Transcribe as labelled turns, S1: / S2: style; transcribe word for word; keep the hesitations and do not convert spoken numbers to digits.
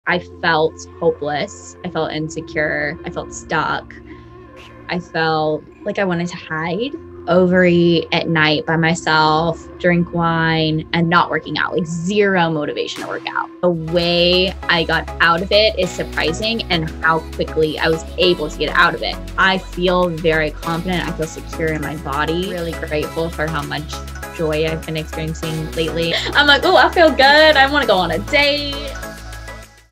S1: I felt hopeless. I felt insecure. I felt stuck. I felt like I wanted to hide, overeat at night by myself, drink wine, and not working out, like zero motivation to work out. The way I got out of it is surprising, and how quickly I was able to get out of it. I feel very confident. I feel secure in my body. Really grateful for how much joy I've been experiencing lately. I'm like, oh, I feel good. I want to go on a date.